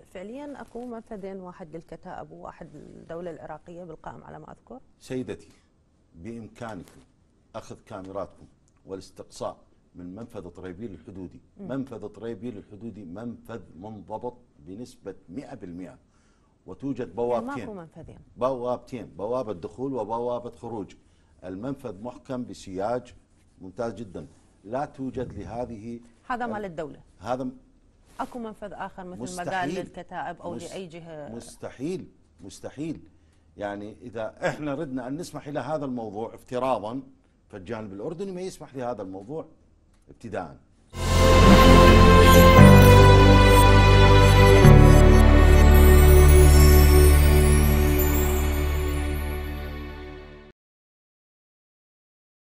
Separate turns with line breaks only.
فعليا اكو منفذين، واحد للكتائب وواحد للدوله العراقيه بالقائم على ما اذكر.
سيدتي، بامكانكم اخذ كاميراتكم والاستقصاء من منفذ طريبيل الحدودي. منفذ طريبيل الحدودي منفذ منضبط بنسبه 100%، وتوجد بوابتين.
يعني ماكو منفذين،
بوابتين، بوابه دخول وبوابه خروج. المنفذ محكم بسياج ممتاز جدا، لا توجد لهذه.
هذا مال الدوله.
هذا
اكو منفذ اخر مثل ما قال للكتائب او لاي جهه؟
مستحيل، مستحيل. يعني اذا احنا ردنا ان نسمح الى هذا الموضوع افتراضا، فالجانب الاردني ما يسمح لهذا الموضوع ابتداء.